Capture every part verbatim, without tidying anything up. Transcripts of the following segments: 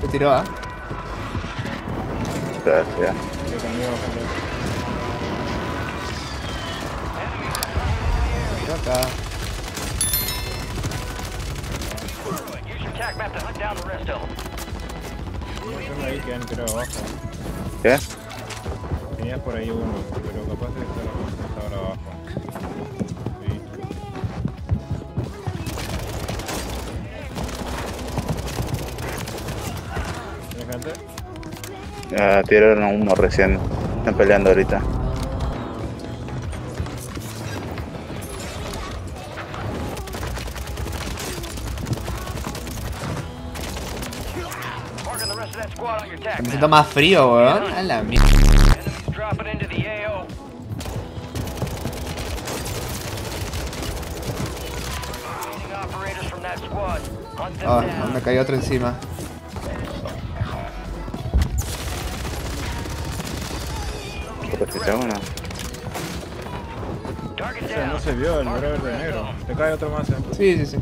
Te tiró, ¿ah? Gracias. Yo también voy a poner. Tiró acá. Use your tac map to hunt down the rest of them. Tengo ahí que han tirado abajo. ¿Qué? Tenías por ahí uno, pero capaz de estar ahora abajo. Sí. ¿Tienes gente? Ah, tiraron a uno recién. Están peleando ahorita. Marking the rest of that squad on your tac Me map. siento más frío, weón. A la mierda. Enemies dropping into the A O. Remaining operators from that squad. Hunt them Oh, down. me cayó otro encima. ¿Por qué se uno? Target Ese no down. se vio, el brother de negro. Te cae otro más, eh. Sí, sí, sí.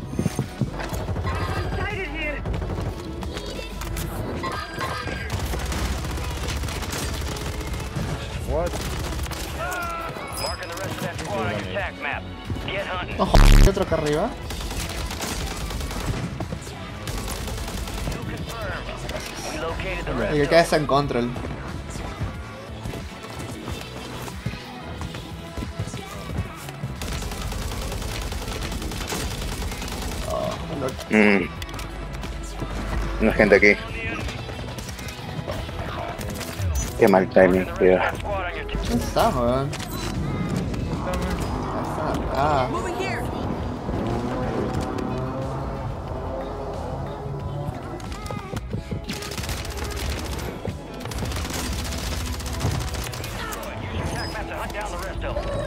What? Marking the rest of that squad on your tac map. Get hunting. Ojo, ¿hay otro acá arriba? Kill confirmed. We located the El rest que of queda them. está en control. Oh, lo- Mm. Una gente aquí. Qué mal timing, Marking the tío. rest of that squad on your tac ¿Dónde está, weón? Ah, está acá. Moving here. Use your tac map to hunt down the rest of them.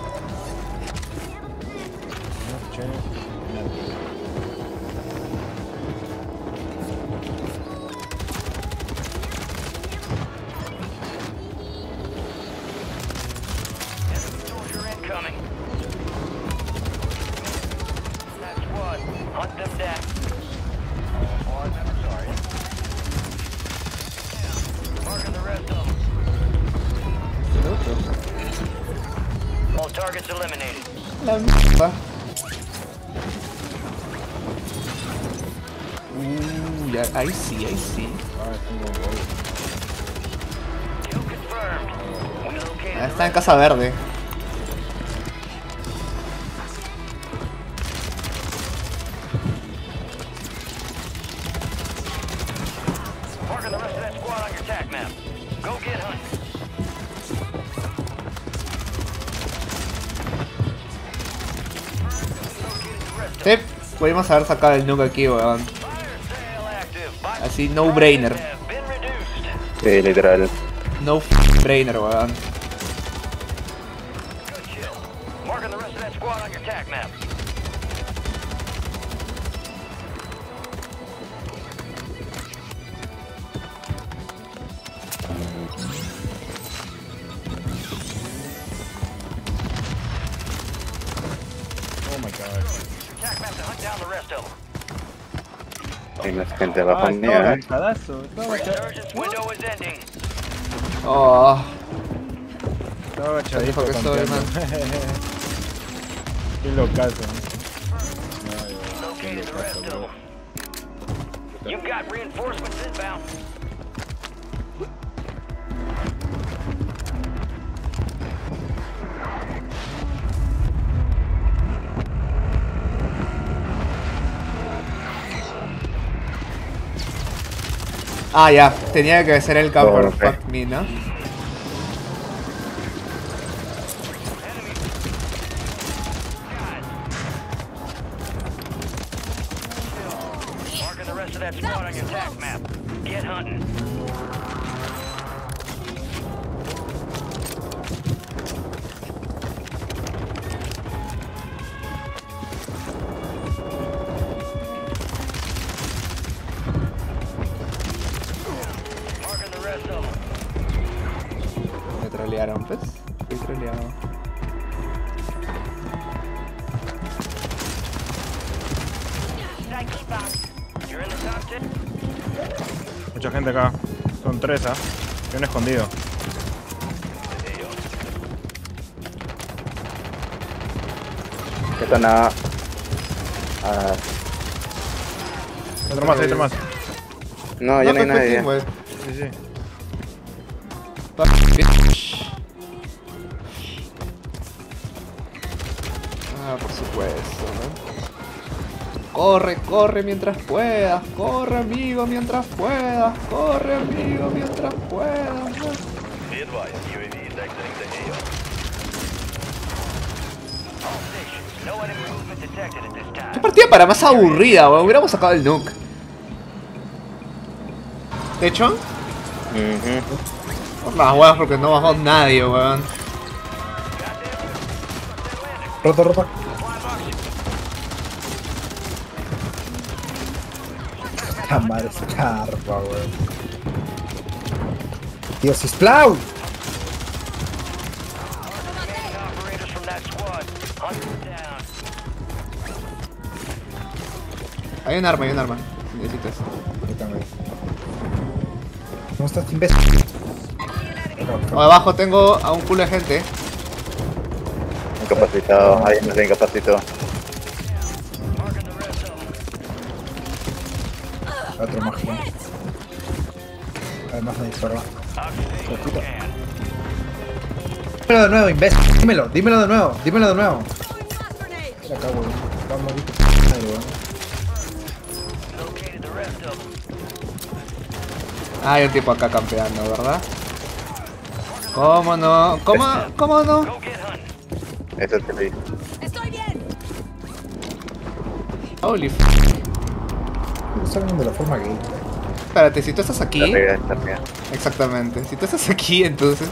Enemy soldier incoming. That squad, hunt them down. Squad member, sorry. Marking the rest of them. El otro. All targets eliminated. La mierda. Uh, ya, ahí sí, ahí sí. Ah, tengo un gol. Kill confirmed. We located Ah, the está en rest. casa verde. Marking the rest of that squad on your tac map. Go get hunting. Located the rest of them. Sí, pudimos haber sacado el nuke aquí, weón. Fire sale active. Buy Así, no brainer. have been reduced. Sí, literal. No brainer, weón. Good kill. Marking the rest of that squad on your tac map. Oh my god. Tac map to hunt down the rest of them. Hay más gente abajo Ah, mío, estaba eh. agachadazo. Estaba agachadazo. Resurgence window is ending. Oh, Estaba agachadito. Dijo que soy, campeando. Qué locazo. Ay, qué Located the rest locazo, of bro. them. You've got reinforcements inbound. ah, ya. Tenía que ser el camper. Oh, ok. Fuck me, ¿no? Marking the rest of that squad on your tac map. Get hunting. Marking the rest of them. Me trolearon, pues. Fui troleado. You're in the top ten. Mucha gente acá. Son tres, ¿ah? Hay un escondido. Que están a... a... Hay otro más, hay otro más. No, ya no hay fue nadie. team, güey. Sí, sí. Ah, por supuesto, ¿no? Corre, corre mientras puedas. Corre, amigo, mientras puedas. Corre, amigo, mientras puedas. ¿no? Be advised, U A V is exiting the A O. All stations, no enemy movement detected at this Qué time. partida para más aburrida, weón. Hubiéramos sacado el nuke. ¿De hecho? Ujú. Por las huevas porque no bajó nadie, weón. Roto, roto. La madre esa carpa, weón. Tío, sisplau. Operators from that squad, hunt them down. Hay un arma, hay un arma. Si necesitas. Yo también. ¿Cómo estás, imbécil? O abajo tengo a un culo de gente. Incapacitado, alguien nos incapacitó. Marking the rest of them. Otro mágico. Además me disparó. Oxidation scan. Dímelo de nuevo, imbécil. Dímelo, dímelo de nuevo, dímelo de nuevo. Mira acá, weón. Vamos a ver. Located the rest of them. Ah, hay un tipo acá campeando, ¿verdad? ¿Cómo no? ¿Cómo, cómo no? Go get hunting. Eso te lo digo. Estoy bien. Holy f... Estás hablando de la forma gay. Espérate, si tú estás aquí... Está arriba, está arriba. Exactamente. Si tú estás aquí, entonces...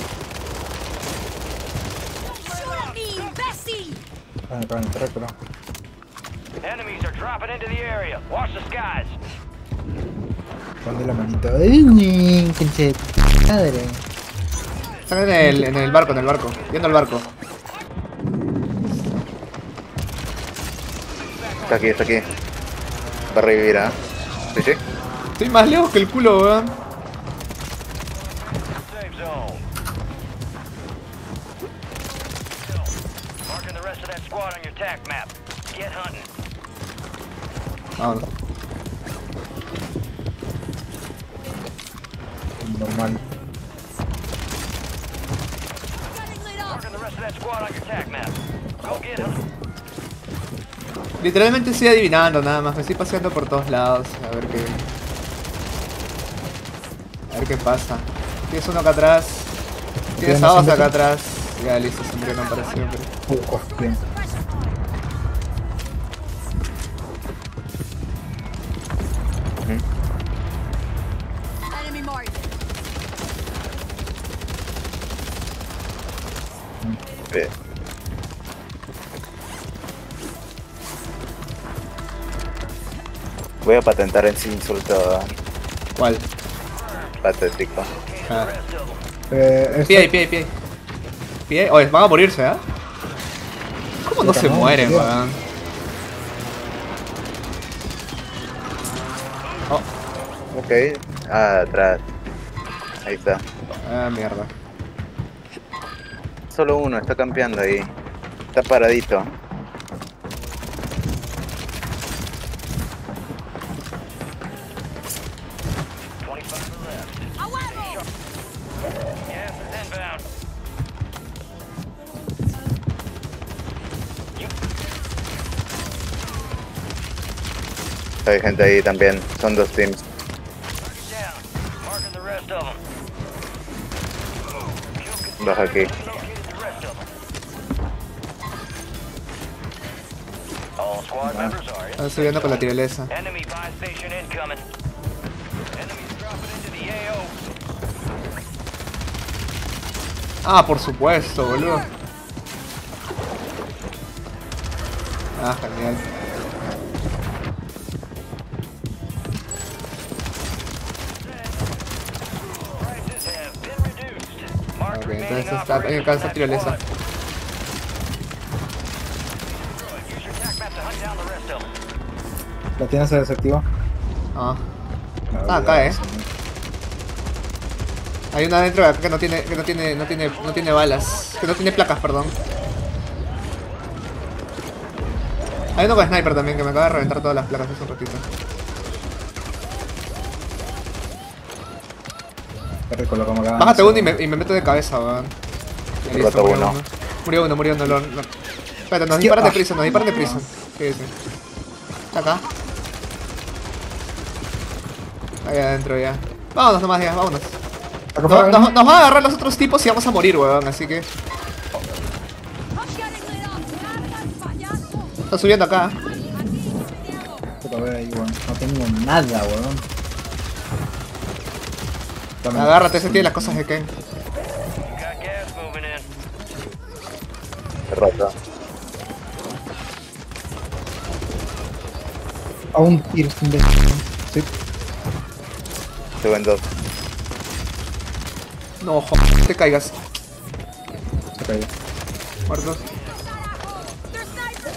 Shoot at me, imbécil. Ah, me acaban de entrar, pero. Enemies are dropping into the area. Watch the skies. Ponle la manito. ¡Ay, pinche madre! Están en el, en el barco, en el barco. Yendo al barco. Está aquí, está aquí. Va a revivir, ¿ah? ¿Sí, sí? Estoy más lejos que el culo, weón. Safe zone. Marking the rest of that squad on your tac map. Get hunting. Vámonos. Normal. Getting lit up. Marking the rest of that squad on your tac map. Go get hunting. Literalmente estoy adivinando nada más. Me estoy paseando por todos lados. A ver qué... A ver qué pasa. Tienes uno acá atrás. Tienes a dos acá atrás. Ya, listo, se murieron para siempre. Uh, oh, bien. Enemy marked. Bien. Voy a patentar ese insulto ¿Cuál? patético. Ah. Rest of them. Eh, esto- Pie ahí, pie ahí, pie ahí. Pie ahí. Oye, van a morirse, ¿ah? ¿Cómo no se No, mueren, tío. weón? Oh, Ok. Ah, atrás. Ahí está. ah, mierda. Solo uno, está campeando ahí. Está paradito. twenty-five left. A huevo. Gas is inbound. Hay gente ahí también. Son dos teams. Target down. Marking the rest of them. Baja aquí. Located the rest of them. All squad members are in. Están subiendo con la tirolesa. Enemy buy station incoming. Enemies dropping into the A O. Ah, por supuesto, boludo. Ah, genial. Prices have been reduced. Mark Ok, remaining entonces está, operators hay acá from esta that tirolesa. squad. Use your tac map to hunt down the rest of them. ¿La tienes desactiva? Ah. No, Ah, acá, ya, eh. sí. Hay una dentro de acá que no tiene, que no tiene, no tiene, no tiene balas. Que no tiene placas, perdón. Hay uno con sniper también que me acaba de reventar todas las placas hace un ratito. Qué rico lo como acá. Bájate uno y me, y me meto de cabeza, weón. Ya, listo, Roto murió uno. uno. Murió uno, murió uno. Lo, lo- Espérate, nos Es que- disparan de ah. prisa, nos disparan de prisa. ¿Qué dice? Acá. Ahí adentro ya. Vámonos nomás ya, vámonos. Acá No- afuera, nos, nos van a agarrar los otros tipos y vamos a morir, weón, así que... I'm getting lit up. Payaso. Está subiendo acá. Puta, ve ahí, weón. No tengo nada, weón. Dame. Agárrate, ese tiene las cosas de Ken. Got gas moving in. Rota. A un tiro sin de... Sí, Suben dos. No, joder, no te caigas. se cayó. Muertos. They're snipers.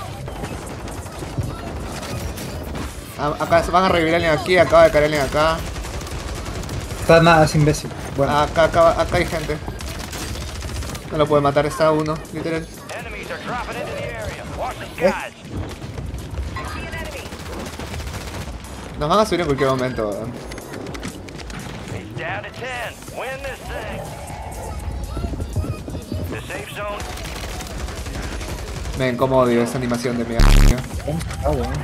Ah, acá se van a revivir alguien aquí, acaba de caer alguien acá. Está nada, es imbécil. Bueno, Acá, acá, acá hay gente. No lo puede matar, está uno, literal. Enemies are dropping into the area. Watch the Eh. skies. I see an enemy. Nos van a subir en cualquier momento, weón. He's down to ten. Win this thing. The safe zone. Me incomodo esa animación de mierda. ah, weón.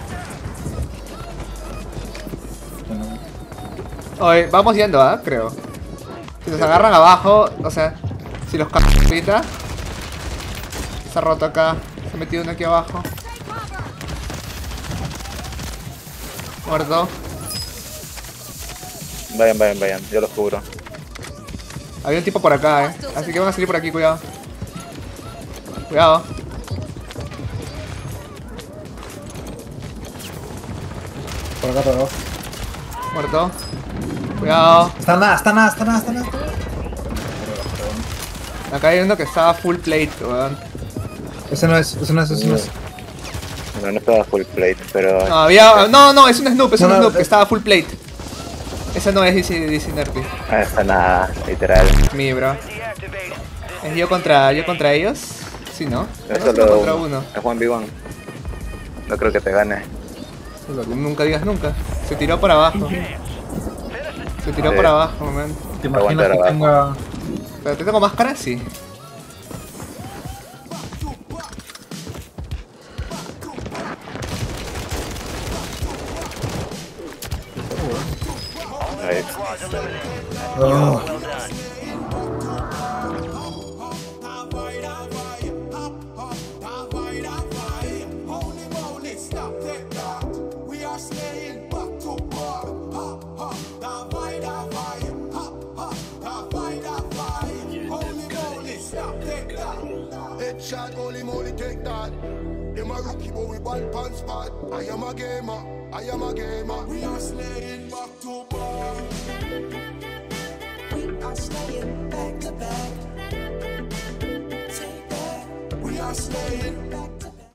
Bueno, Oye, vamos yendo, ¿ah? Creo. Si nos agarran abajo, o sea, si los cagan ahorita. Se ha roto acá. Se ha metido uno aquí abajo. Muerto. Vayan, vayan, vayan. Yo los cubro. Había un tipo por acá, eh. Así que van a salir por aquí, cuidado. Cuidado. por acá, por abajo. Muerto. Cuidado. Está nada, está nada, está nada, está nada. Acá hay uno que estaba full plate, weón. Ese no es, ese no es, ese no es. No, no estaba full plate, pero... No, había. No, no, es un Snoop, es No, un no, Snoop que es- estaba full plate. Ese no es D C, D C Nerdy. Ah, está nada, literal. Mi, bro. Deactivate. ¿Es yo contra, yo contra ellos? Sí, ¿no? Es No, solo contra uno. uno. Es Juan V uno. No creo que te gane. Nunca digas nunca. Se tiró para abajo. Se tiró Sí. para abajo, man. ¿Te Aguantar imaginas que abajo. tenga... ¿Pero te tengo máscara? Sí. Ahí. Squads eliminated. Oh, Well done. Headshot, holy moly, take that. Them a rookie, but we ball pan spot. I am a gamer, I am a gamer. We are slaying back to back. We are slaying back to back. Take that. We are slaying back